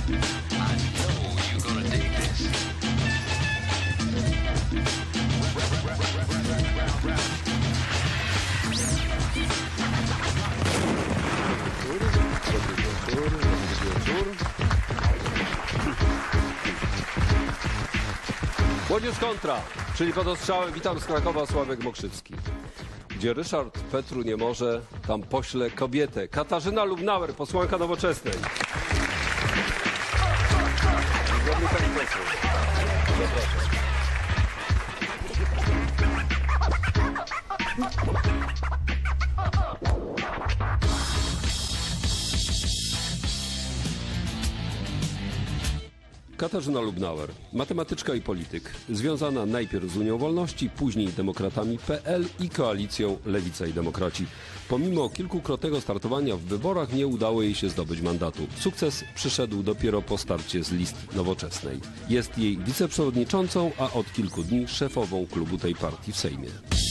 Młodzież kontra, czyli pod ostrzałem. Witam z Krakowa, Sławek Mokrzycki. Gdzie Ryszard Petru nie może, tam pośle kobietę. Katarzyna Lubnauer, posłanka Nowoczesnej. Dobry pani poseł. Zapraszam. Katarzyna Lubnauer, matematyczka i polityk, związana najpierw z Unią Wolności, później Demokratami PL i koalicją Lewica i Demokraci. Pomimo kilkukrotnego startowania w wyborach nie udało jej się zdobyć mandatu. Sukces przyszedł dopiero po starcie z list Nowoczesnej. Jest jej wiceprzewodniczącą, a od kilku dni szefową klubu tej partii w Sejmie.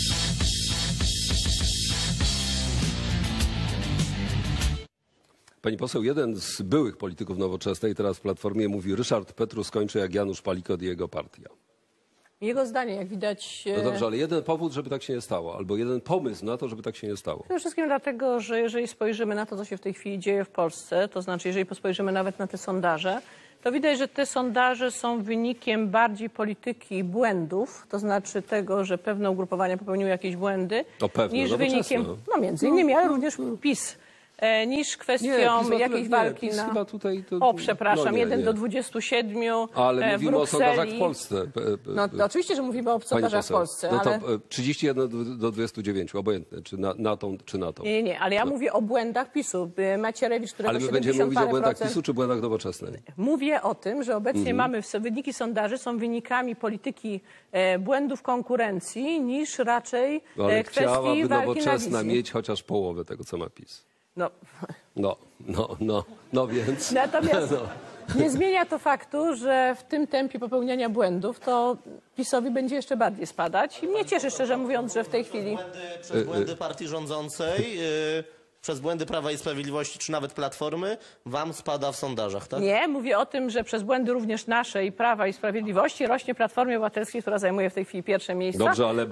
Pani poseł, jeden z byłych polityków Nowoczesnej, teraz w Platformie, mówi: Ryszard Petru skończy jak Janusz Palikot i jego partia. Jego zdanie, jak widać... No dobrze, ale jeden powód, żeby tak się nie stało, albo jeden pomysł na to, żeby tak się nie stało. Przede wszystkim dlatego, że jeżeli spojrzymy na to, co się w tej chwili dzieje w Polsce, to znaczy jeżeli spojrzymy nawet na te sondaże, to widać, że te sondaże są wynikiem bardziej polityki i błędów, to znaczy tego, że pewne ugrupowania popełniły jakieś błędy, niż wynikiem, no między innymi, ale również PiS. Niż kwestią jakiejś walki na... Chyba tutaj to... O, przepraszam, no nie, 1 nie. do 27 Ale mówimy o sondażach w Polsce. No to oczywiście, że mówimy o sondażach w Polsce, no to ale... 31 do 29, obojętne, czy na tą, czy na tą. Nie, ale ja mówię o błędach PiS-u. Macierewicz, którego Ale my 70 będziemy mówić o błędach procent... PiS-u, czy błędach Nowoczesnej? Mówię o tym, że obecnie mamy wyniki sondaży są wynikami polityki błędów konkurencji, niż raczej Ale kwestii chciałaby walki Nowoczesna na wizji. mieć chociaż połowę tego, co ma PiS. No. No więc... Natomiast nie zmienia to faktu, że w tym tempie popełniania błędów to PiS-owi będzie jeszcze bardziej spadać. I mnie cieszy, szczerze mówiąc, że w tej chwili... Przez błędy partii rządzącej, przez błędy Prawa i Sprawiedliwości, czy nawet Platformy, wam spada w sondażach, tak? Nie, mówię o tym, że przez błędy również nasze i Prawa i Sprawiedliwości rośnie Platformie Obywatelskiej, która zajmuje w tej chwili pierwsze miejsca. Dobrze, ale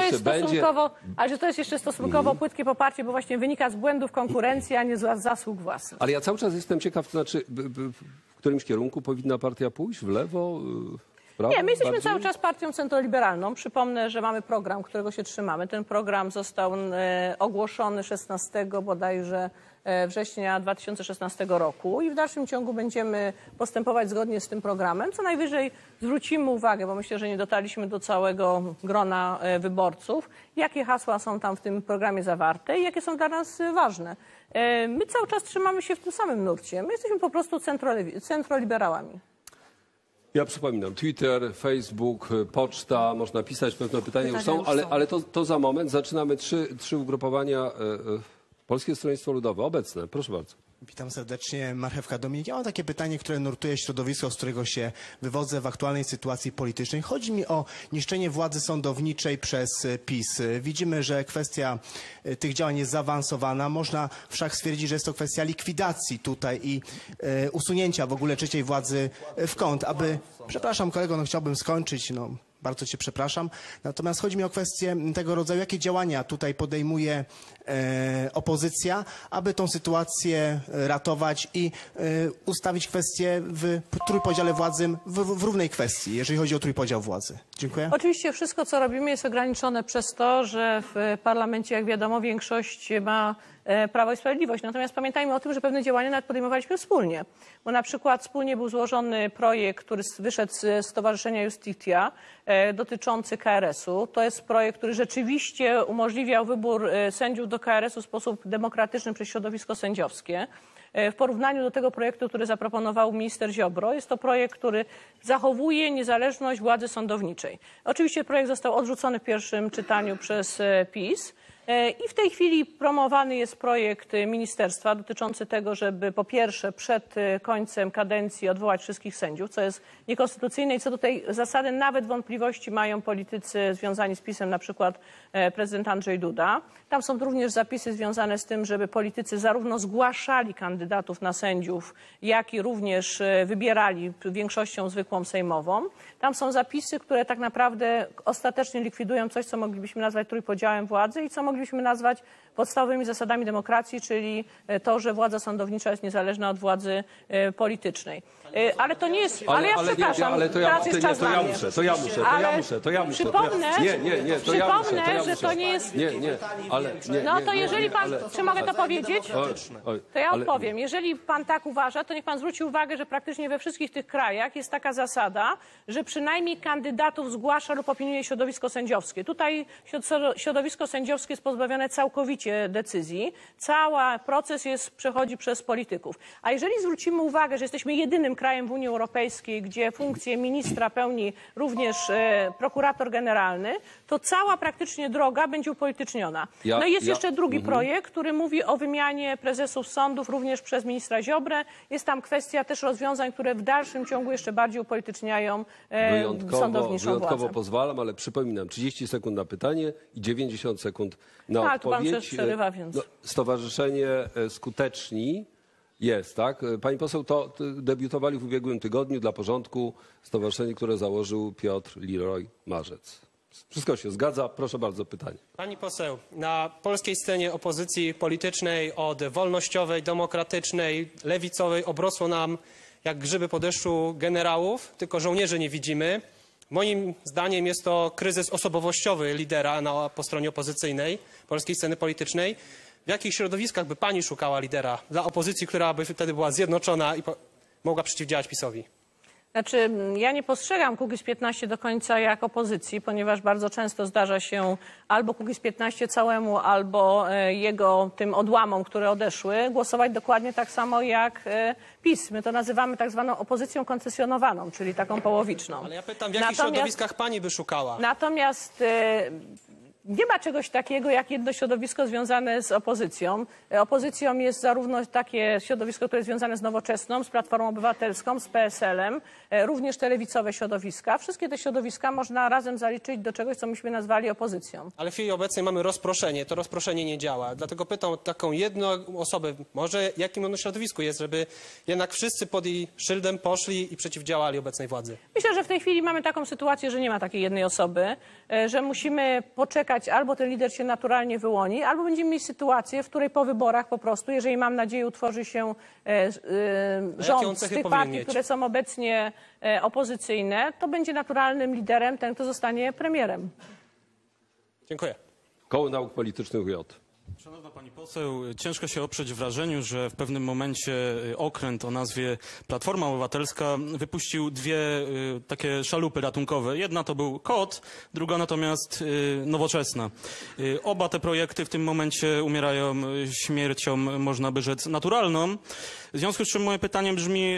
że to jest jeszcze stosunkowo płytkie poparcie, bo właśnie wynika z błędów konkurencji, a nie z zasług własnych. Ale ja cały czas jestem ciekaw, to znaczy, w którymś kierunku powinna partia pójść? W lewo? W prawo? Nie, my jesteśmy bardziej? cały czas partią centroliberalną. Przypomnę, że mamy program, którego się trzymamy. Ten program został ogłoszony 16 bodajże września 2016 roku i w dalszym ciągu będziemy postępować zgodnie z tym programem. Co najwyżej zwrócimy uwagę, bo myślę, że nie dotarliśmy do całego grona wyborców, jakie hasła są tam w tym programie zawarte i jakie są dla nas ważne. My cały czas trzymamy się w tym samym nurcie. My jesteśmy po prostu centroliberałami. Ja przypominam, Twitter, Facebook, poczta, można pisać, pewne pytania już są, ale to za moment. Zaczynamy trzy ugrupowania. Polskie Stronnictwo Ludowe, obecne. Proszę bardzo. Witam serdecznie, Marchewka Dominik. Ja mam takie pytanie, które nurtuje środowisko, z którego się wywodzę w aktualnej sytuacji politycznej. Chodzi mi o niszczenie władzy sądowniczej przez PiS. Widzimy, że kwestia tych działań jest zaawansowana. Można wszak stwierdzić, że jest to kwestia likwidacji tutaj i usunięcia w ogóle trzeciej władzy w kąt, aby... Przepraszam kolego, chciałbym skończyć, bardzo cię przepraszam. Natomiast chodzi mi o kwestię tego rodzaju, jakie działania tutaj podejmuje opozycja, aby tą sytuację ratować i ustawić kwestię w trójpodziale władzy w równej kwestii, jeżeli chodzi o trójpodział władzy. Dziękuję. Oczywiście wszystko, co robimy, jest ograniczone przez to, że w parlamencie, jak wiadomo, większość ma Prawo i Sprawiedliwość. Natomiast pamiętajmy o tym, że pewne działania nawet podejmowaliśmy wspólnie. Bo na przykład wspólnie był złożony projekt, który wyszedł z Stowarzyszenia Justitia dotyczący KRS-u. To jest projekt, który rzeczywiście umożliwiał wybór sędziów do KRS-u w sposób demokratyczny przez środowisko sędziowskie. W porównaniu do tego projektu, który zaproponował minister Ziobro, jest to projekt, który zachowuje niezależność władzy sądowniczej. Oczywiście projekt został odrzucony w pierwszym czytaniu przez PiS. I w tej chwili promowany jest projekt ministerstwa dotyczący tego, żeby po pierwsze przed końcem kadencji odwołać wszystkich sędziów, co jest niekonstytucyjne i co do tej zasady nawet wątpliwości mają politycy związani z PiS-em, na przykład prezydent Andrzej Duda. Tam są również zapisy związane z tym, żeby politycy zarówno zgłaszali kandydatów na sędziów, jak i również wybierali większością zwykłą sejmową. Tam są zapisy, które tak naprawdę ostatecznie likwidują coś, co moglibyśmy nazwać trójpodziałem władzy i co moglibyśmy nazwać podstawowymi zasadami demokracji, czyli to, że władza sądownicza jest niezależna od władzy politycznej. Ale to nie jest... Ale ja przepraszam, teraz jest czas dla mnie. To ja muszę. Przypomnę, że to nie jest... No to jeżeli pan... Czy mogę to powiedzieć? To ja odpowiem. Jeżeli pan tak uważa, to niech pan zwróci uwagę, że praktycznie we wszystkich tych krajach jest taka zasada, że przynajmniej kandydatów zgłasza lub opiniuje środowisko sędziowskie. Tutaj środowisko sędziowskie jest pozbawione całkowicie decyzji. Cały proces przechodzi przez polityków. A jeżeli zwrócimy uwagę, że jesteśmy jedynym krajem w Unii Europejskiej, gdzie funkcję ministra pełni również prokurator generalny, to cała praktycznie droga będzie upolityczniona. No i jest jeszcze drugi projekt, który mówi o wymianie prezesów sądów również przez ministra Ziobrę. Jest tam kwestia też rozwiązań, które w dalszym ciągu jeszcze bardziej upolityczniają sądowniczą władzę. Wyjątkowo pozwalam, ale przypominam, 30 sekund na pytanie i 90 sekund na odpowiedź. To pan też przerywa, więc... Stowarzyszenie Skuteczni jest, tak? Pani poseł, to debiutowali w ubiegłym tygodniu dla porządku stowarzyszenie, które założył Piotr Leroy Marzec. Wszystko się zgadza. Proszę bardzo, pytanie. Pani poseł, na polskiej scenie opozycji politycznej od wolnościowej, demokratycznej, lewicowej obrosło nam jak grzyby po deszczu generałów, tylko żołnierzy nie widzimy. Moim zdaniem jest to kryzys osobowościowy lidera po stronie opozycyjnej polskiej sceny politycznej. W jakich środowiskach by pani szukała lidera dla opozycji, która by wtedy była zjednoczona i mogła przeciwdziałać PiS-owi? Znaczy, ja nie postrzegam Kukiz15 do końca jak opozycji, ponieważ bardzo często zdarza się albo Kukiz15 całemu, albo jego tym odłamom, które odeszły, głosować dokładnie tak samo jak PiS. My to nazywamy tak zwaną opozycją koncesjonowaną, czyli taką połowiczną. Ale ja pytam, w jakich środowiskach pani by szukała? Natomiast... Nie ma czegoś takiego jak jedno środowisko związane z opozycją. Opozycją jest zarówno takie środowisko, które jest związane z Nowoczesną, z Platformą Obywatelską, z PSL-em, również te lewicowe środowiska. Wszystkie te środowiska można razem zaliczyć do czegoś, co myśmy nazwali opozycją. Ale w chwili obecnej mamy rozproszenie. To rozproszenie nie działa. Dlatego pytam o taką jedną osobę, może jakim ono środowisku jest, żeby jednak wszyscy pod jej szyldem poszli i przeciwdziałali obecnej władzy. Myślę, że w tej chwili mamy taką sytuację, że nie ma takiej jednej osoby, że musimy poczekać, albo ten lider się naturalnie wyłoni, albo będziemy mieć sytuację, w której po wyborach po prostu, jeżeli mam nadzieję utworzy się rząd z tych partii, które są obecnie opozycyjne, to będzie naturalnym liderem ten, kto zostanie premierem. Dziękuję. Koło Nauk Politycznych UJ. Szanowna pani poseł, ciężko się oprzeć wrażeniu, że w pewnym momencie okręt o nazwie Platforma Obywatelska wypuścił dwie takie szalupy ratunkowe. Jedna to był KOT, druga natomiast Nowoczesna. Oba te projekty w tym momencie umierają śmiercią, można by rzec, naturalną. W związku z czym moje pytanie brzmi,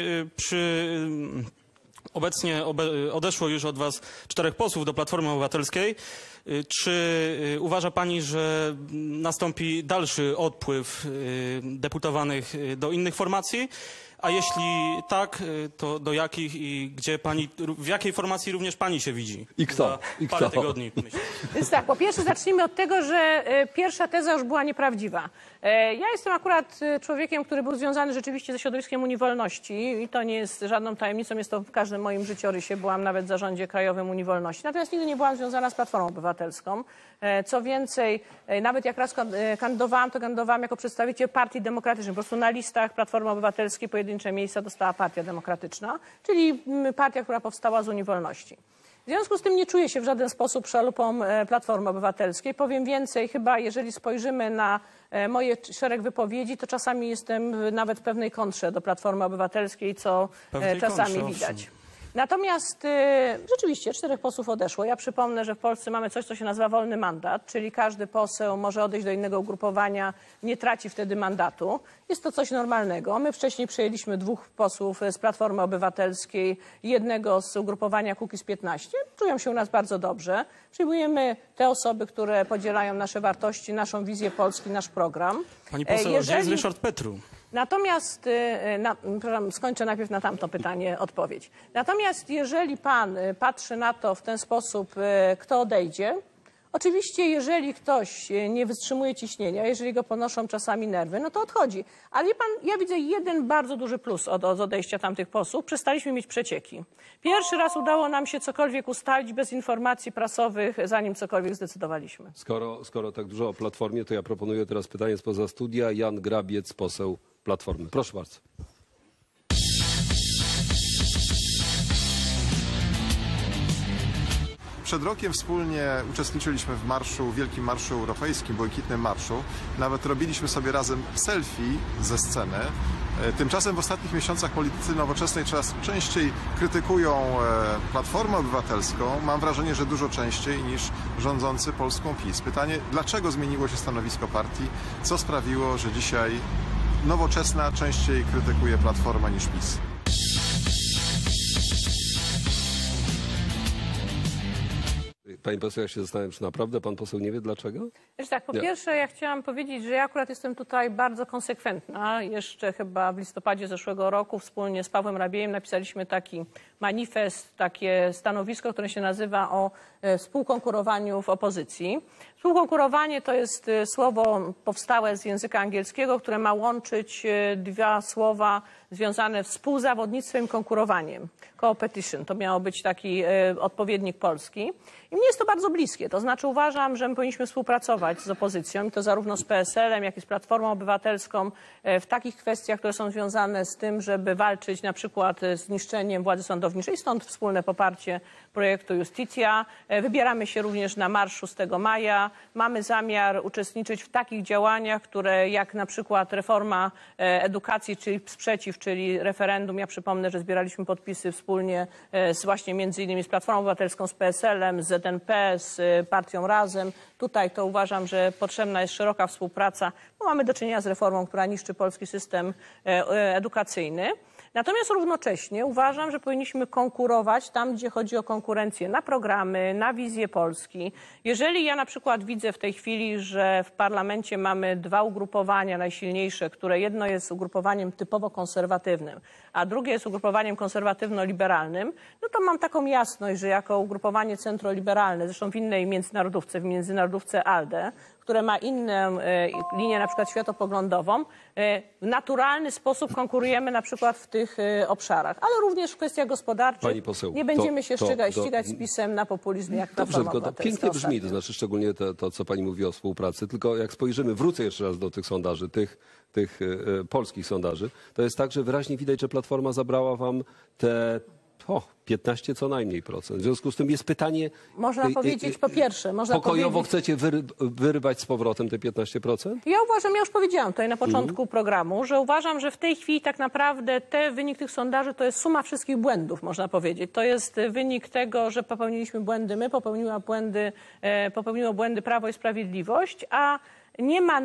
obecnie odeszło już od was 4 posłów do Platformy Obywatelskiej. Czy uważa pani, że nastąpi dalszy odpływ deputowanych do innych formacji? A jeśli tak, to do jakich i gdzie pani, w jakiej formacji również pani się widzi? I kto? Za parę tygodni, myślę. Więc tak, po pierwsze zacznijmy od tego, że pierwsza teza już była nieprawdziwa. Ja jestem akurat człowiekiem, który był związany rzeczywiście ze środowiskiem Unii Wolności i to nie jest żadną tajemnicą, jest to w każdym moim życiorysie. Byłam nawet w zarządzie krajowym Unii Wolności. Natomiast nigdy nie byłam związana z Platformą Obywatelską. Co więcej, nawet jak raz kandydowałam, to kandydowałam jako przedstawiciel Partii Demokratycznej. Po prostu na listach Platformy Obywatelskiej pojedyncze miejsca dostała Partia Demokratyczna, czyli partia, która powstała z Unii Wolności. W związku z tym nie czuję się w żaden sposób szalupą Platformy Obywatelskiej. Powiem więcej, chyba jeżeli spojrzymy na moje szereg wypowiedzi, to czasami jestem nawet w pewnej kontrze do Platformy Obywatelskiej, co czasami widać. Natomiast rzeczywiście 4 posłów odeszło. Ja przypomnę, że w Polsce mamy coś, co się nazywa wolny mandat, czyli każdy poseł może odejść do innego ugrupowania, nie traci wtedy mandatu. Jest to coś normalnego. My wcześniej przyjęliśmy 2 posłów z Platformy Obywatelskiej, 1 z ugrupowania Kukiz15. Czują się u nas bardzo dobrze. Przyjmujemy te osoby, które podzielają nasze wartości, naszą wizję Polski, nasz program. Pani poseł, gdzie jest Ryszard Petru? Natomiast, skończę najpierw na tamto pytanie odpowiedź. Natomiast jeżeli pan patrzy na to w ten sposób, kto odejdzie, oczywiście jeżeli ktoś nie wytrzymuje ciśnienia, jeżeli go ponoszą czasami nerwy, no to odchodzi. Ale wie pan, ja widzę jeden bardzo duży plus od odejścia tamtych posłów. Przestaliśmy mieć przecieki. Pierwszy raz udało nam się cokolwiek ustalić bez informacji prasowych, zanim cokolwiek zdecydowaliśmy. Skoro tak dużo o Platformie, to ja proponuję teraz pytanie spoza studia. Jan Grabiec, poseł Platformy. Proszę bardzo. Przed rokiem wspólnie uczestniczyliśmy w marszu, Wielkim Marszu Europejskim, Błękitnym Marszu. Nawet robiliśmy sobie razem selfie ze sceny. Tymczasem w ostatnich miesiącach politycy Nowoczesnej coraz częściej krytykują Platformę Obywatelską. Mam wrażenie, że dużo częściej niż rządzący Polską PiS. Pytanie, dlaczego zmieniło się stanowisko partii? Co sprawiło, że dzisiaj Nowoczesna częściej krytykuje Platformę niż PiS? Pani poseł, ja się zastanawiam, czy naprawdę pan poseł nie wie dlaczego? Wiesz tak, po pierwsze ja chciałam powiedzieć, że ja akurat jestem tutaj bardzo konsekwentna. Jeszcze chyba w listopadzie zeszłego roku wspólnie z Pawłem Rabiejem napisaliśmy taki manifest, takie stanowisko, które się nazywa o współkonkurowaniu w opozycji. Współkonkurowanie to jest słowo powstałe z języka angielskiego, które ma łączyć 2 słowa związane z współzawodnictwem i konkurowaniem. Co-opetition to miało być taki odpowiednik polski. I mnie jest to bardzo bliskie. To znaczy uważam, że my powinniśmy współpracować z opozycją, i to zarówno z PSL-em, jak i z Platformą Obywatelską w takich kwestiach, które są związane z tym, żeby walczyć na przykład z niszczeniem władzy sądowniczej. Stąd wspólne poparcie projektu Justitia. Wybieramy się również na marsz 6 maja. Mamy zamiar uczestniczyć w takich działaniach, które jak na przykład reforma edukacji, czyli sprzeciw, czyli referendum. Ja przypomnę, że zbieraliśmy podpisy wspólnie właśnie między innymi z Platformą Obywatelską, z PSL-em, z ZNP, z partią Razem. Tutaj to uważam, że potrzebna jest szeroka współpraca, bo mamy do czynienia z reformą, która niszczy polski system edukacyjny. Natomiast równocześnie uważam, że powinniśmy konkurować tam, gdzie chodzi o konkurencję na programy, na wizję Polski. Jeżeli ja na przykład widzę w tej chwili, że w parlamencie mamy 2 ugrupowania najsilniejsze, które jedno jest ugrupowaniem typowo konserwatywnym, a drugie jest ugrupowaniem konserwatywno-liberalnym, no to mam taką jasność, że jako ugrupowanie centroliberalne, zresztą w innej międzynarodówce, w międzynarodówce ALDE, które ma inną linię na przykład światopoglądową, w naturalny sposób konkurujemy na przykład w tych obszarach, ale również w kwestiach gospodarczych. Pani poseł, nie będziemy się ścigać z PiS-em na populizm jak Platforma Dobrze, tylko to pięknie brzmi, to znaczy szczególnie to, co pani mówi o współpracy, tylko jak spojrzymy, wrócę jeszcze raz do tych sondaży, tych polskich sondaży, to jest tak, że wyraźnie widać, że Platforma zabrała wam te 15 co najmniej procent. W związku z tym jest pytanie... Można powiedzieć, po pierwsze... Pokojowo chcecie wyrywać z powrotem te 15%? Ja uważam, ja już powiedziałam tutaj na początku programu, że uważam, że w tej chwili tak naprawdę wynik tych sondaży to jest suma wszystkich błędów, można powiedzieć. To jest wynik tego, że popełniliśmy błędy my, popełniło błędy Prawo i Sprawiedliwość, a nie ma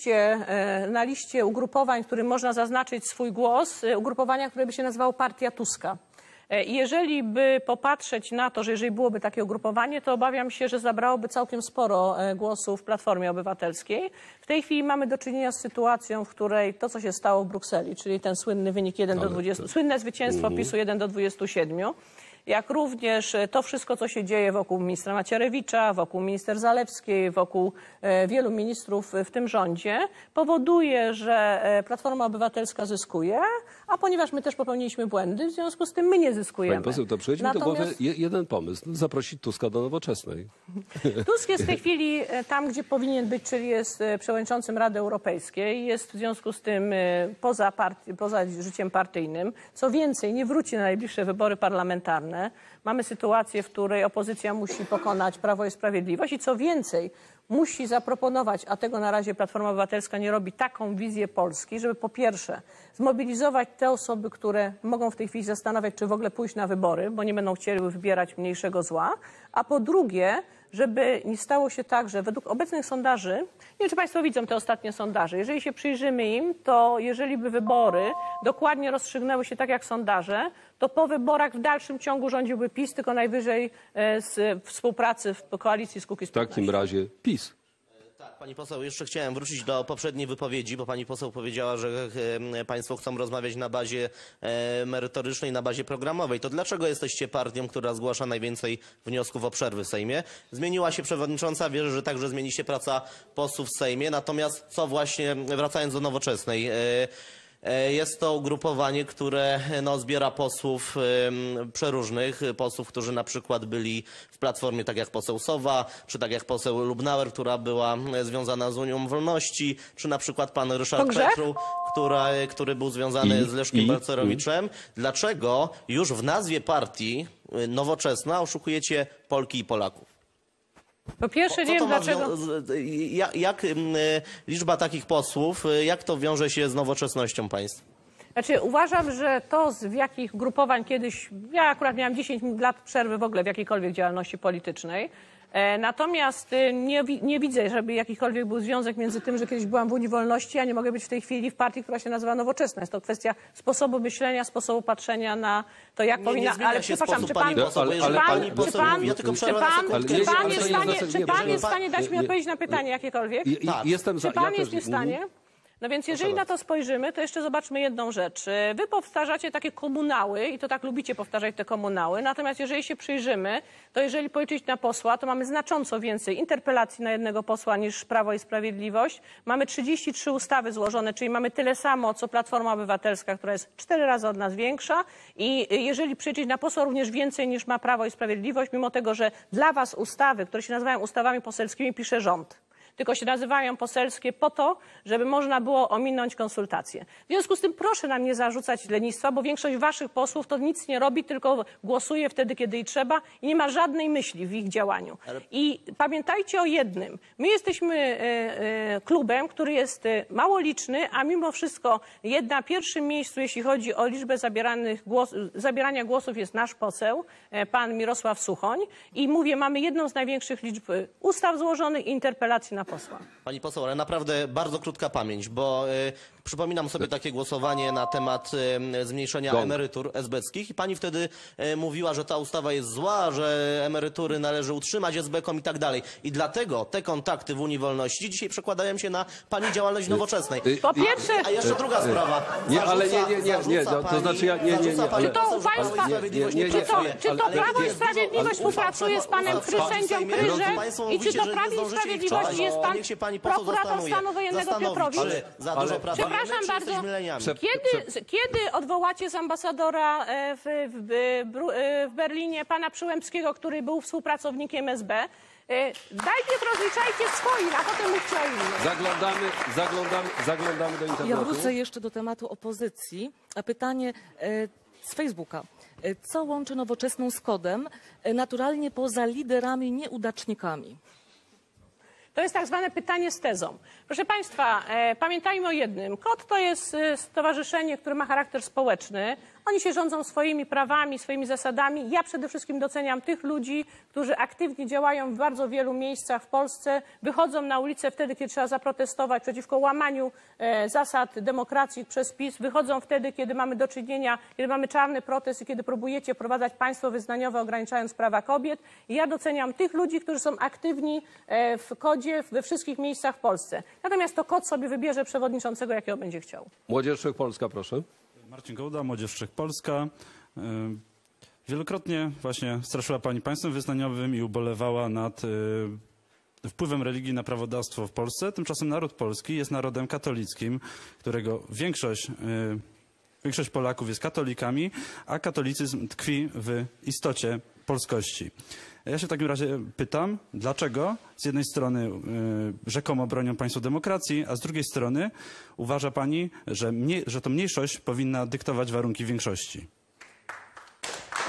na liście ugrupowań, którym można zaznaczyć swój głos, ugrupowania, które by się nazywało Partia Tuska. I jeżeli by popatrzeć na to, że jeżeli byłoby takie ugrupowanie, to obawiam się, że zabrałoby całkiem sporo głosów w Platformie Obywatelskiej. W tej chwili mamy do czynienia z sytuacją, w której to, co się stało w Brukseli, czyli ten słynny wynik 1 do 20, słynne zwycięstwo PiS-u 1 do 27, jak również to wszystko, co się dzieje wokół ministra Macierewicza, wokół minister Zalewskiej, wokół wielu ministrów w tym rządzie, powoduje, że Platforma Obywatelska zyskuje, a ponieważ my też popełniliśmy błędy, w związku z tym my nie zyskujemy. Pani poseł, to przychodzi mi do głowy jeden pomysł. Zaprosić Tuska do Nowoczesnej. Tusk jest w tej chwili tam, gdzie powinien być, czyli jest przewodniczącym Rady Europejskiej. Jest w związku z tym poza życiem partyjnym. Co więcej, nie wróci na najbliższe wybory parlamentarne. normalne. Mamy sytuację, w której opozycja musi pokonać Prawo i Sprawiedliwość i co więcej, musi zaproponować, a tego na razie Platforma Obywatelska nie robi, taką wizję Polski, żeby po pierwsze zmobilizować te osoby, które mogą w tej chwili zastanawiać, czy w ogóle pójść na wybory, bo nie będą chcieli wybierać mniejszego zła, a po drugie, żeby nie stało się tak, że według obecnych sondaży, nie wiem, czy Państwo widzą te ostatnie sondaże, jeżeli się przyjrzymy im, to jeżeli by wybory dokładnie rozstrzygnęły się tak jak sondaże, to po wyborach w dalszym ciągu rządziłby PiS, tylko najwyżej z współpracy w koalicji z Kukiz 15. W takim razie PiS. Tak, pani poseł, jeszcze chciałem wrócić do poprzedniej wypowiedzi, bo pani poseł powiedziała, że państwo chcą rozmawiać na bazie merytorycznej, na bazie programowej. To dlaczego jesteście partią, która zgłasza najwięcej wniosków o przerwy w Sejmie? Zmieniła się przewodnicząca, wierzę, że także zmieni się praca posłów w Sejmie. Natomiast co właśnie, wracając do Nowoczesnej, jest to ugrupowanie, które zbiera posłów przeróżnych, posłów, którzy na przykład byli w Platformie, tak jak poseł Sowa, czy tak jak poseł Lubnauer, która była związana z Unią Wolności, czy na przykład pan Ryszard Petru, który był związany z Leszkiem Balcerowiczem. Dlaczego już w nazwie partii Nowoczesna oszukujecie Polki i Polaków? Po pierwsze, nie wiem dlaczego. Jak liczba takich posłów, jak to wiąże się z nowoczesnością państwa? Znaczy, uważam, że to, w jakich grupowań kiedyś, ja akurat miałam 10 lat przerwy w ogóle w jakiejkolwiek działalności politycznej, natomiast nie widzę, żeby jakikolwiek był związek między tym, że kiedyś byłam w Unii Wolności, a nie mogę być w tej chwili w partii, która się nazywa Nowoczesna. Jest to kwestia sposobu myślenia, sposobu patrzenia na to, jak powinna... Ale przepraszam, czy pan jest w stanie dać mi odpowiedzieć na pytanie jakiekolwiek? Czy pan jest w stanie? No więc jeżeli na to spojrzymy, to jeszcze zobaczmy jedną rzecz. Wy powtarzacie takie komunały i to tak lubicie powtarzać te komunały, natomiast jeżeli się przyjrzymy, to jeżeli policzyć na posła, to mamy znacząco więcej interpelacji na jednego posła niż Prawo i Sprawiedliwość. Mamy 33 ustawy złożone, czyli mamy tyle samo, co Platforma Obywatelska, która jest 4 razy od nas większa i jeżeli przyjrzeć na posła, również więcej niż ma Prawo i Sprawiedliwość, mimo tego, że dla was ustawy, które się nazywają ustawami poselskimi, pisze rząd. Tylko się nazywają poselskie po to, żeby można było ominąć konsultacje. W związku z tym proszę nam nie zarzucać lenistwa, bo większość waszych posłów to nic nie robi, tylko głosuje wtedy, kiedy i trzeba i nie ma żadnej myśli w ich działaniu. I pamiętajcie o jednym. My jesteśmy klubem, który jest mało liczny, a mimo wszystko na pierwszym miejscu, jeśli chodzi o liczbę zabierania głosów, jest nasz poseł, pan Mirosław Suchoń. I mówię, mamy jedną z największych liczb ustaw złożonych i interpelacji na posła. Pani poseł, ale naprawdę bardzo krótka pamięć, bo przypominam sobie takie głosowanie na temat zmniejszenia emerytur esbeckich i pani wtedy mówiła, że ta ustawa jest zła, że emerytury należy utrzymać esbekom i tak dalej. I dlatego te kontakty w Unii Wolności dzisiaj przekładają się na pani działalność nowoczesnej. Po pierwsze... A jeszcze druga sprawa. Nie, ale nie, to znaczy ja nie. Czy to państwa, czy to Prawo i Sprawiedliwość współpracuje z panem sędzią Kryżem i czy to Prawo i Sprawiedliwość jest pan prokurator stanu wojennego Piotrowicz? Przepraszam bardzo, kiedy odwołacie z ambasadora w Berlinie pana Przyłębskiego, który był współpracownikiem SB? Najpierw rozliczajcie swoich, a potem mówcie o innych. Zaglądamy do internetu. Ja wrócę jeszcze do tematu opozycji. A pytanie z Facebooka. Co łączy Nowoczesną z kodem, naturalnie poza liderami nieudacznikami? To jest tak zwane pytanie z tezą. Proszę Państwa, pamiętajmy o jednym. KOD to jest stowarzyszenie, które ma charakter społeczny. Oni się rządzą swoimi prawami, swoimi zasadami. Ja przede wszystkim doceniam tych ludzi, którzy aktywnie działają w bardzo wielu miejscach w Polsce, wychodzą na ulicę wtedy, kiedy trzeba zaprotestować przeciwko łamaniu zasad demokracji przez PiS, wychodzą wtedy, kiedy mamy do czynienia, kiedy mamy czarny protest i kiedy próbujecie wprowadzać państwo wyznaniowe, ograniczając prawa kobiet. I ja doceniam tych ludzi, którzy są aktywni w KOD-zie we wszystkich miejscach w Polsce. Natomiast to KOD sobie wybierze przewodniczącego, jakiego będzie chciał. Młodzież Wszechpolska, proszę. Marcin Gołda, Młodzież Wszechpolska. Wielokrotnie właśnie straszyła pani państwem wyznaniowym i ubolewała nad wpływem religii na prawodawstwo w Polsce. Tymczasem naród polski jest narodem katolickim, którego większość Polaków jest katolikami, a katolicyzm tkwi w istocie polskości. Ja się w takim razie pytam, dlaczego z jednej strony rzekomo bronią państwo demokracji, a z drugiej strony uważa pani, że to mniejszość powinna dyktować warunki większości?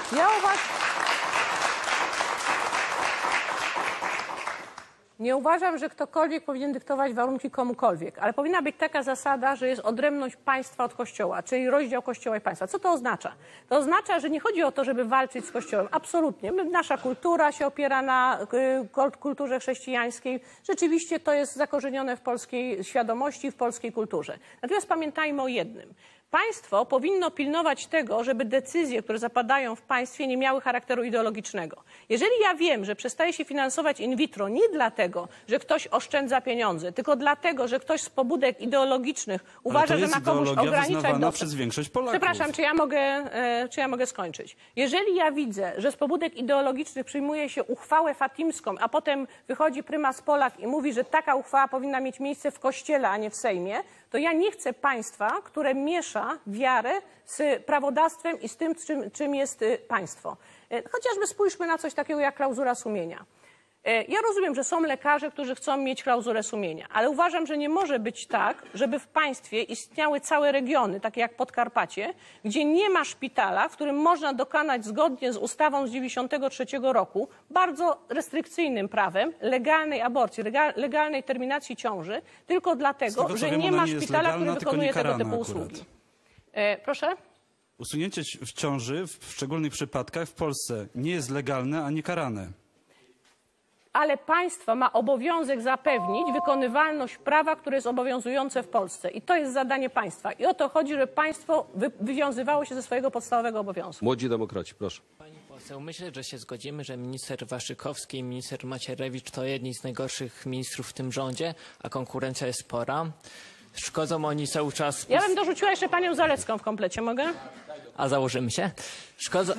Nie uważam, że ktokolwiek powinien dyktować warunki komukolwiek, ale powinna być taka zasada, że jest odrębność państwa od Kościoła, czyli rozdział Kościoła i państwa. Co to oznacza? To oznacza, że nie chodzi o to, żeby walczyć z Kościołem. Absolutnie. Nasza kultura się opiera na kulturze chrześcijańskiej. Rzeczywiście to jest zakorzenione w polskiej świadomości, w polskiej kulturze. Natomiast pamiętajmy o jednym. Państwo powinno pilnować tego, żeby decyzje, które zapadają w państwie, nie miały charakteru ideologicznego. Jeżeli ja wiem, że przestaje się finansować in vitro nie dlatego, że ktoś oszczędza pieniądze, tylko dlatego, że ktoś z pobudek ideologicznych uważa, że ma komuś ograniczać dostęp. Przez większość Polaków. Przepraszam, czy ja mogę skończyć? Jeżeli ja widzę, że z pobudek ideologicznych przyjmuje się uchwałę fatimską, a potem wychodzi prymas Polak i mówi, że taka uchwała powinna mieć miejsce w kościele, a nie w Sejmie, to ja nie chcę państwa, które miesza wiarę z prawodawstwem i z tym, czym jest państwo. Chociażby spójrzmy na coś takiego jak klauzura sumienia. Ja rozumiem, że są lekarze, którzy chcą mieć klauzurę sumienia, ale uważam, że nie może być tak, żeby w państwie istniały całe regiony, takie jak Podkarpacie, gdzie nie ma szpitala, w którym można dokonać zgodnie z ustawą z 1993 roku, bardzo restrykcyjnym prawem, legalnej aborcji, legalnej terminacji ciąży, tylko dlatego, że nie ma szpitala, który wykonuje tego typu usługi. Proszę? Usunięcie w ciąży w szczególnych przypadkach w Polsce nie jest legalne ani karane. Ale państwo ma obowiązek zapewnić wykonywalność prawa, które jest obowiązujące w Polsce. I to jest zadanie państwa. I o to chodzi, żeby państwo wywiązywało się ze swojego podstawowego obowiązku. Młodzi demokraci, proszę. Pani poseł, myślę, że się zgodzimy, że minister Waszczykowski i minister Macierewicz to jedni z najgorszych ministrów w tym rządzie, a konkurencja jest spora. Szkodzą oni cały czas... Ja bym dorzuciła jeszcze panią Zalecką w komplecie, mogę? A założymy się? Szkodzą...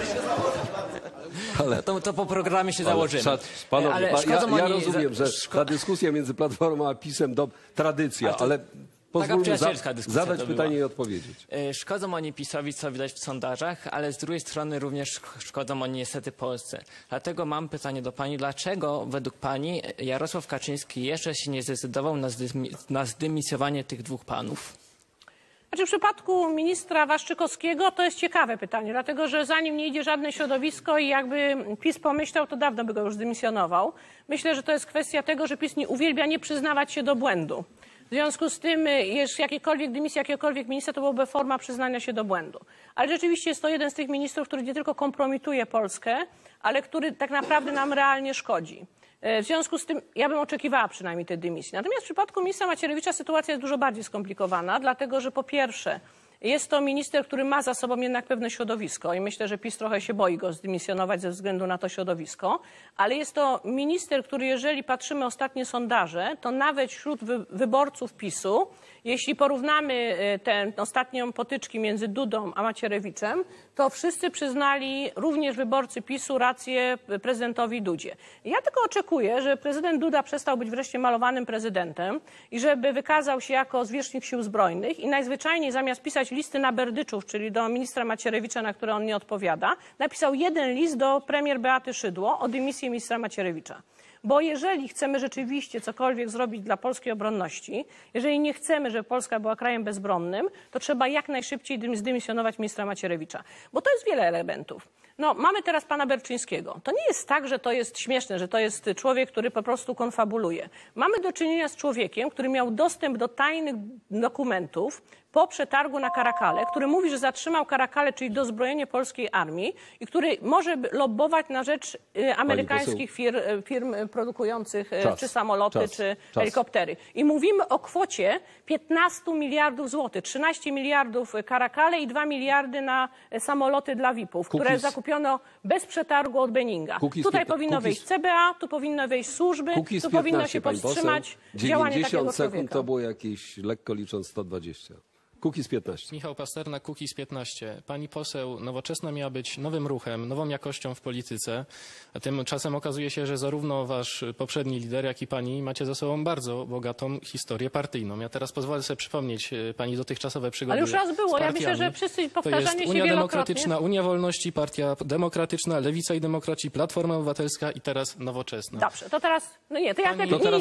Ale, to po programie się założymy. Panowie, ja rozumiem, że ta dyskusja między Platformą a PiS-em to tradycja, ale pozwólmy zadać pytanie i odpowiedzieć. Szkodzą oni PiS-owi, co widać w sondażach, ale z drugiej strony również szkodzą oni niestety Polsce. Dlatego mam pytanie do pani, dlaczego według pani Jarosław Kaczyński jeszcze się nie zdecydował na zdymisjowanie tych dwóch panów? Znaczy w przypadku ministra Waszczykowskiego to jest ciekawe pytanie, dlatego że zanim nie idzie żadne środowisko i jakby PiS pomyślał, to dawno by go już zdymisjonował. Myślę, że to jest kwestia tego, że PiS nie uwielbia nie przyznawać się do błędu. W związku z tym, jakiekolwiek dymisja jakiegokolwiek ministra to byłaby forma przyznania się do błędu. Ale rzeczywiście jest to jeden z tych ministrów, który nie tylko kompromituje Polskę, ale który tak naprawdę nam realnie szkodzi. W związku z tym ja bym oczekiwała przynajmniej tej dymisji. Natomiast w przypadku ministra Macierewicza sytuacja jest dużo bardziej skomplikowana, dlatego że po pierwsze jest to minister, który ma za sobą jednak pewne środowisko i myślę, że PiS trochę się boi go zdymisjonować ze względu na to środowisko, ale jest to minister, który jeżeli patrzymy ostatnie sondaże, to nawet wśród wyborców PiS-u, jeśli porównamy tę ostatnią potyczki między Dudą a Macierewiczem, to wszyscy przyznali, również wyborcy PiS-u, rację prezydentowi Dudzie. Ja tylko oczekuję, że prezydent Duda przestał być wreszcie malowanym prezydentem i żeby wykazał się jako zwierzchnik sił zbrojnych i najzwyczajniej zamiast pisać listy na Berdyczów, czyli do ministra Macierewicza, na które on nie odpowiada, napisał jeden list do premier Beaty Szydło o dymisji ministra Macierewicza. Bo jeżeli chcemy rzeczywiście cokolwiek zrobić dla polskiej obronności, jeżeli nie chcemy, żeby Polska była krajem bezbronnym, to trzeba jak najszybciej zdymisjonować ministra Macierewicza. Bo to jest wiele elementów. No, mamy teraz pana Berczyńskiego. To nie jest tak, że to jest śmieszne, że to jest człowiek, który po prostu konfabuluje. Mamy do czynienia z człowiekiem, który miał dostęp do tajnych dokumentów po przetargu na Karakale, który mówi, że zatrzymał Karakale, czyli dozbrojenie polskiej armii i który może lobbować na rzecz amerykańskich firm produkujących czy samoloty, czy helikoptery. I mówimy o kwocie 15 miliardów złotych, 13 miliardów Karakale i 2 miliardy na samoloty dla VIP-ów, które zakupiono bez przetargu od Benninga. Tutaj powinno wejść CBA, tu powinno wejść służby, tu powinno się powstrzymać działanie takiego 90 sekund człowieka. to było jakieś, lekko licząc, 120. Kukiz 15. Michał Pasternak, Kukiz 15. Pani poseł, Nowoczesna miała być nowym ruchem, nową jakością w polityce. A tymczasem okazuje się, że zarówno wasz poprzedni lider, jak i pani macie za sobą bardzo bogatą historię partyjną. Ja teraz pozwolę sobie przypomnieć pani dotychczasowe przygody. Ale już raz było. Ja myślę, że wszyscy powtarzanie się wielokrotnie. To jest Unia Demokratyczna, Unia Wolności, Partia Demokratyczna, Lewica i Demokraci, Platforma Obywatelska i teraz Nowoczesna. Dobrze, to teraz... No nie, to ja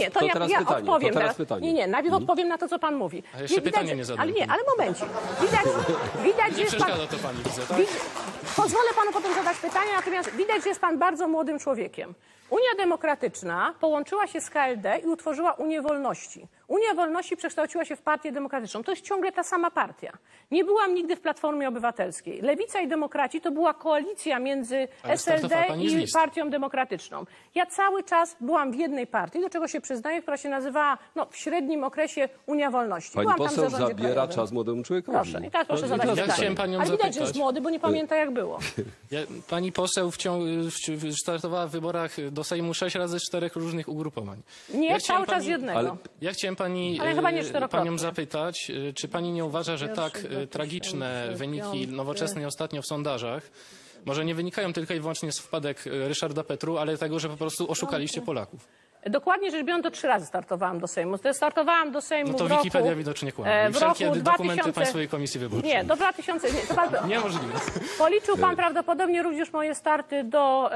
odpowiem teraz. Nie, najpierw odpowiem na to, co pan mówi. A jeszcze pytanie nie zadałem. Ale momencik. Widać, że Nie przeszkadza to pani, widzę, tak? Pozwolę panu potem zadać pytania, natomiast widać, że jest pan bardzo młodym człowiekiem. Unia Demokratyczna połączyła się z KLD i utworzyła Unię Wolności. Unia Wolności przekształciła się w Partię Demokratyczną. To jest ciągle ta sama partia. Nie byłam nigdy w Platformie Obywatelskiej. Lewica i Demokraci to była koalicja między SLD i Partią Demokratyczną. Ja cały czas byłam w jednej partii, do czego się przyznaję, która się nazywała w średnim okresie Unia Wolności. Pani byłam tam w poseł zarządzie zabiera krajowym. czas młodemu człowiekowi. Proszę, i teraz proszę zadać Ja pytanie. chciałem panią Ale widać, że jest zapytać. młody, bo nie pamięta jak było. Pani poseł startowała w wyborach do Sejmu 6 razy z 4 różnych ugrupowań. Nie, cały czas jednego. Ale- Ja chciałem Ale chyba nie czterokrotnie. panią zapytać, czy pani nie uważa, że tak tragiczne wyniki Nowoczesnej ostatnio w sondażach może nie wynikają tylko i wyłącznie z wpadek Ryszarda Petru, ale tego, że po prostu oszukaliście Polaków? Dokładnie rzecz biorąc, to 3 razy startowałam do Sejmu. Startowałam do Sejmu No to w roku... Wikipedia widocznie kłamie. I w wszelkie roku dokumenty 2000 Państwowej Komisji Wyborczej. Nie, do 2000... Nie, to pan... Niemożliwe. Policzył pan prawdopodobnie również moje starty do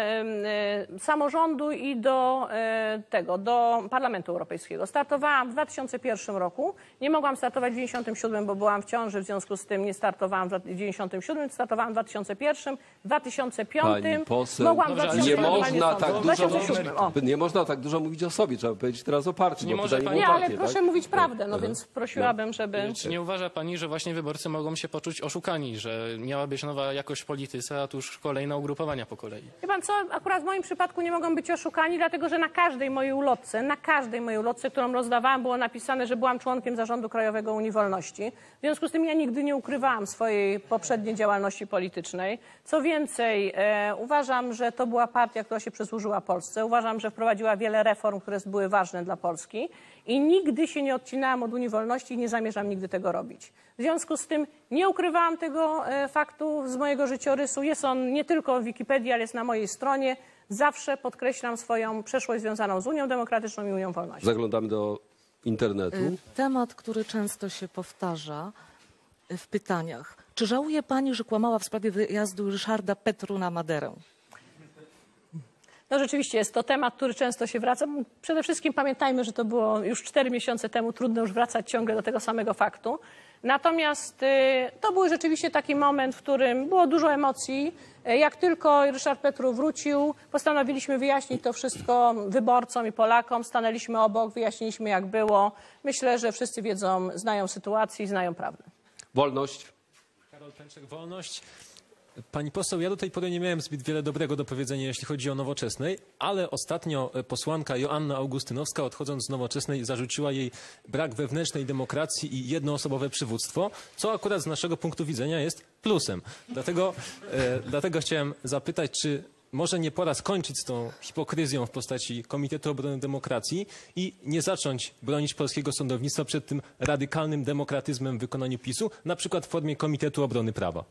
samorządu i do do Parlamentu Europejskiego. Startowałam w 2001 roku. Nie mogłam startować w 1997, bo byłam w ciąży, w związku z tym nie startowałam w 1997, startowałam w 2001, w 2005. Pani poseł, mogłam w Dobrze, ale 2007. nie można tak dużo mówić o sobie, trzeba powiedzieć teraz o partii. Nie bo może pytanie pani- było Nie, ale takie, proszę tak? mówić prawdę, więc prosiłabym, żeby... Czy nie uważa pani, że właśnie wyborcy mogą się poczuć oszukani, że miała być nowa jakość w polityce, a tu już kolejne ugrupowania po kolei? Wie pan co, akurat w moim przypadku nie mogą być oszukani, dlatego że na każdej mojej ulotce, którą rozdawałam, było napisane, że byłam członkiem Zarządu Krajowego Unii Wolności. W związku z tym ja nigdy nie ukrywałam swojej poprzedniej działalności politycznej. Co więcej, uważam, że to była partia, która się przysłużyła Polsce. Uważam, że wprowadziła wiele reform, które były ważne dla Polski i nigdy się nie odcinałam od Unii Wolności i nie zamierzam nigdy tego robić. W związku z tym nie ukrywałam tego faktu z mojego życiorysu. Jest on nie tylko w Wikipedii, ale jest na mojej stronie. Zawsze podkreślam swoją przeszłość związaną z Unią Demokratyczną i Unią Wolności. Zaglądamy do internetu. Temat, który często się powtarza w pytaniach. Czy żałuje pani, że kłamała w sprawie wyjazdu Ryszarda Petru na Maderę? No rzeczywiście jest to temat, który często się wraca. Przede wszystkim pamiętajmy, że to było już 4 miesiące temu, trudno już wracać ciągle do tego samego faktu. Natomiast to był rzeczywiście taki moment, w którym było dużo emocji. Jak tylko Ryszard Petru wrócił, postanowiliśmy wyjaśnić to wszystko wyborcom i Polakom. Stanęliśmy obok, wyjaśniliśmy jak było. Myślę, że wszyscy wiedzą, znają sytuację i znają prawdę. Wolność. Karol Pęczek, Wolność. Pani poseł, ja do tej pory nie miałem zbyt wiele dobrego do powiedzenia, jeśli chodzi o Nowoczesnej, ale ostatnio posłanka Joanna Augustynowska, odchodząc z Nowoczesnej, zarzuciła jej brak wewnętrznej demokracji i jednoosobowe przywództwo, co akurat z naszego punktu widzenia jest plusem. Dlatego chciałem zapytać, czy może nie pora skończyć z tą hipokryzją w postaci Komitetu Obrony Demokracji i nie zacząć bronić polskiego sądownictwa przed tym radykalnym demokratyzmem w wykonaniu PiS-u, na przykład w formie Komitetu Obrony Prawa?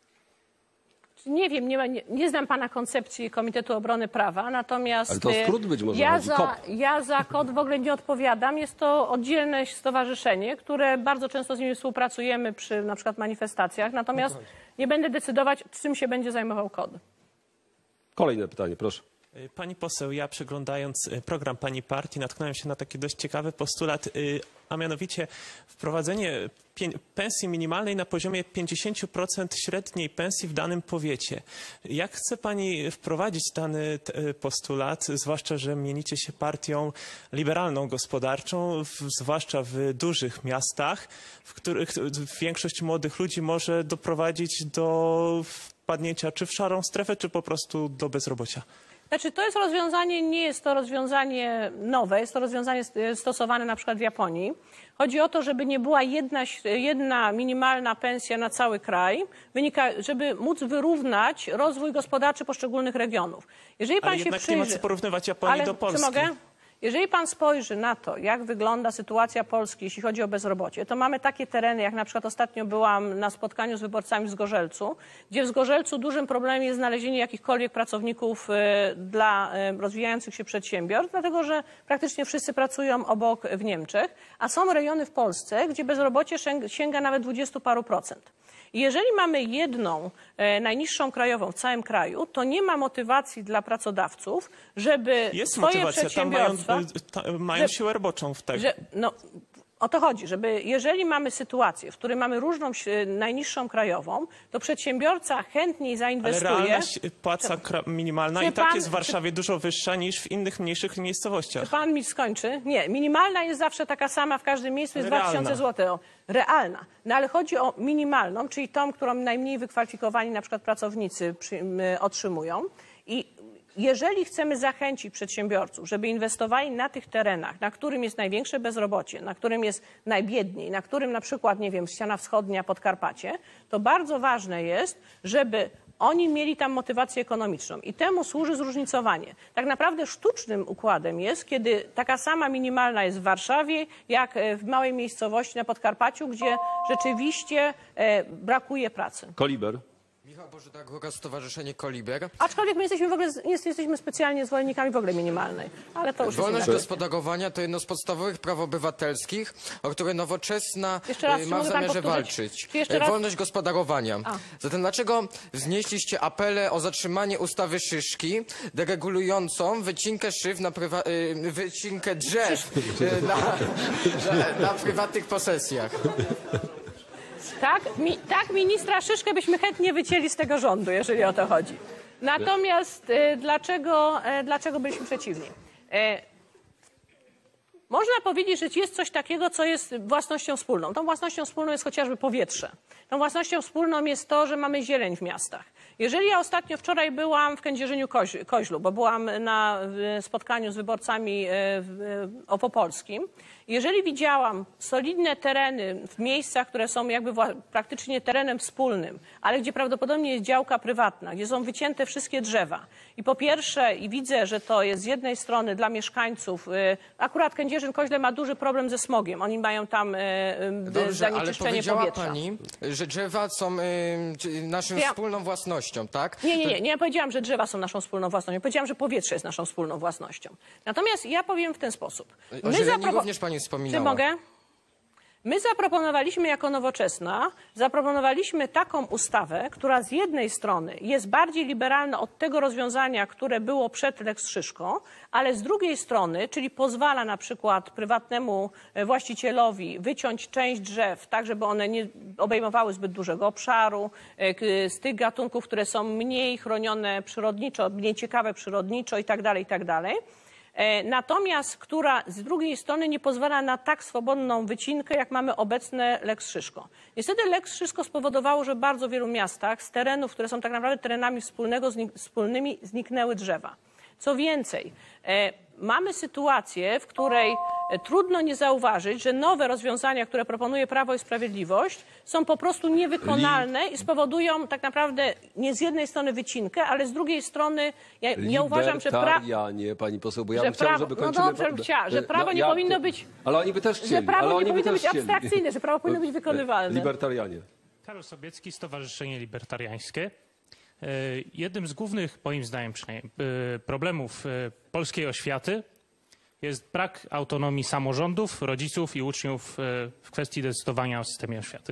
Nie wiem, nie znam pana koncepcji Komitetu Obrony Prawa, natomiast Ale to skrót być może, ja za KOD w ogóle nie odpowiadam. Jest to oddzielne stowarzyszenie, które bardzo często z nimi współpracujemy przy na przykład manifestacjach, natomiast nie będę decydować, czym się będzie zajmował KOD. Kolejne pytanie, proszę. Pani poseł, ja przeglądając program pani partii natknąłem się na taki dość ciekawy postulat, a mianowicie wprowadzenie pensji minimalnej na poziomie 50% średniej pensji w danym powiecie. Jak chce pani wprowadzić dany postulat, zwłaszcza, że mienicie się partią liberalną gospodarczą, zwłaszcza w dużych miastach, w których większość młodych ludzi może doprowadzić do wpadnięcia czy w szarą strefę, czy po prostu do bezrobocia? Znaczy, to jest rozwiązanie, nie jest to rozwiązanie nowe, jest to rozwiązanie stosowane na przykład w Japonii. Chodzi o to, żeby nie była jedna minimalna pensja na cały kraj, żeby móc wyrównać rozwój gospodarczy poszczególnych regionów. Jeżeli pan Ale się jednak przyjrzy, nie ma co porównywać Japonii do Polski. Czy mogę? Jeżeli pan spojrzy na to, jak wygląda sytuacja Polski, jeśli chodzi o bezrobocie, to mamy takie tereny, jak na przykład ostatnio byłam na spotkaniu z wyborcami w Zgorzelcu, gdzie w Zgorzelcu dużym problemem jest znalezienie jakichkolwiek pracowników dla rozwijających się przedsiębiorstw, dlatego że praktycznie wszyscy pracują obok w Niemczech, a są rejony w Polsce, gdzie bezrobocie sięga nawet 20 paru procent. I jeżeli mamy jedną najniższą krajową w całym kraju, to nie ma motywacji dla pracodawców, żeby Jest swoje motywacja, przedsiębiorstwa... tam mają siłę roboczą w tego. O to chodzi, żeby jeżeli mamy sytuację, w której mamy różną najniższą krajową, to przedsiębiorca chętniej zainwestuje. Ale realna płaca minimalna i tak jest w czy Warszawie dużo wyższa niż w innych mniejszych miejscowościach. pan mi skończy? Nie, minimalna jest zawsze taka sama w każdym miejscu, jest 2000 zł. Realna. No ale chodzi o minimalną, czyli tą, którą najmniej wykwalifikowani na przykład pracownicy otrzymują. I jeżeli chcemy zachęcić przedsiębiorców, żeby inwestowali na tych terenach, na którym jest największe bezrobocie, na którym jest najbiedniej, na którym na przykład, nie wiem, ściana wschodnia, Podkarpacie, to bardzo ważne jest, żeby oni mieli tam motywację ekonomiczną i temu służy zróżnicowanie. Tak naprawdę sztucznym układem jest, kiedy taka sama minimalna jest w Warszawie, jak w małej miejscowości na Podkarpaciu, gdzie rzeczywiście brakuje pracy. Koliber. Michał Bożydak, Stowarzyszenie Koliber. Aczkolwiek my jesteśmy w ogóle, nie jesteśmy specjalnie zwolennikami w ogóle minimalnej, ale to już Wolność jest gospodarowania to jedno z podstawowych praw obywatelskich, o które Nowoczesna Jeszcze raz, ma w może pan zamiarze powtórzyć? walczyć. Czy jeszcze raz? Wolność gospodarowania. Zatem dlaczego wznieśliście apele o zatrzymanie ustawy Szyszki, deregulującą wycinkę szyb na wycinkę drzew na prywatnych posesjach? Tak, ministra Szyszkę byśmy chętnie wycięli z tego rządu, jeżeli o to chodzi. Natomiast dlaczego byliśmy przeciwni? Można powiedzieć, że jest coś takiego, co jest własnością wspólną. Tą własnością wspólną jest chociażby powietrze. Tą własnością wspólną jest to, że mamy zieleń w miastach. Jeżeli ja wczoraj byłam w Kędzierzynie-Koźlu, bo byłam na spotkaniu z wyborcami opolskim, jeżeli widziałam solidne tereny w miejscach, które są jakby praktycznie terenem wspólnym, ale gdzie prawdopodobnie jest działka prywatna, gdzie są wycięte wszystkie drzewa i po pierwsze widzę, że to jest z jednej strony dla mieszkańców, akurat Kędzierzyn-Koźle ma duży problem ze smogiem, oni mają tam zanieczyszczenie ale powiedziała powietrza. pani, że drzewa są naszą wspólną własnością, tak? Nie, ja powiedziałam, że drzewa są naszą wspólną własnością. Powiedziałam, że powietrze jest naszą wspólną własnością. Natomiast ja powiem w ten sposób. O zieleni również pani wspominała. Czy mogę? My zaproponowaliśmy jako Nowoczesna, taką ustawę, która z jednej strony jest bardziej liberalna od tego rozwiązania, które było przed Lex Szyszko, ale z drugiej strony, czyli pozwala na przykład prywatnemu właścicielowi wyciąć część drzew, tak żeby one nie obejmowały zbyt dużego obszaru, z tych gatunków, które są mniej chronione przyrodniczo, mniej ciekawe przyrodniczo itd., itd. Natomiast która z drugiej strony nie pozwala na tak swobodną wycinkę, jak mamy obecne Lex Szyszko. Niestety Lex Szyszko spowodowało, że w bardzo wielu miastach z terenów, które są tak naprawdę terenami wspólnymi, zniknęły drzewa. Co więcej, mamy sytuację, w której trudno nie zauważyć, że nowe rozwiązania, które proponuje Prawo i Sprawiedliwość, są po prostu niewykonalne i spowodują tak naprawdę nie z jednej strony wycinkę, ale z drugiej strony ja uważam, że Libertarianie, pani poseł, bo ja bym chciał, żeby kończymy... No dobrze, że prawo nie powinno być... Ale oni by też chcieli. Że prawo nie powinno być abstrakcyjne, że prawo powinno być wykonywalne. Libertarianie. Karol Sobiecki, Stowarzyszenie Libertariańskie. Jednym z głównych, moim zdaniem przynajmniej, problemów polskiej oświaty jest brak autonomii samorządów, rodziców i uczniów w kwestii decydowania o systemie oświaty.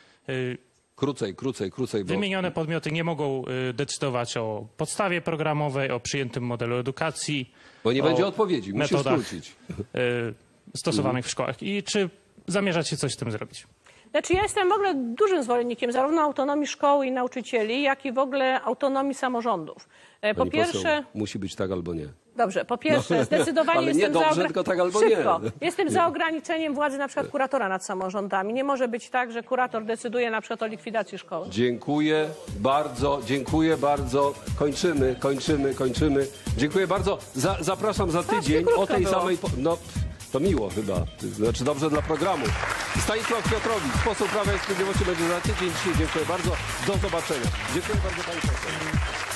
Krócej. Wymienione podmioty nie mogą decydować o podstawie programowej, o przyjętym modelu edukacji. Bo nie będzie odpowiedzi, musisz skrócić. Stosowanych w szkołach. I czy zamierzacie coś z tym zrobić? Znaczy ja jestem w ogóle dużym zwolennikiem zarówno autonomii szkoły i nauczycieli, jak i w ogóle autonomii samorządów. Po pierwsze... Musi być tak albo nie. Dobrze, po pierwsze, zdecydowanie ale jestem nie dobrze, tylko tak albo szybko. nie. Jestem za ograniczeniem władzy na przykład kuratora nad samorządami. Nie może być tak, że kurator decyduje na przykład o likwidacji szkoły. Dziękuję bardzo. Kończymy. Dziękuję bardzo. Zapraszam za tydzień o tej samej... No, to miło chyba. Znaczy dobrze dla programu. Stanisław Piotrowicz, poseł Prawa i Sprawiedliwości będzie za tydzień. Dzisiaj dziękuję bardzo. Do zobaczenia. Dziękuję bardzo pani poseł.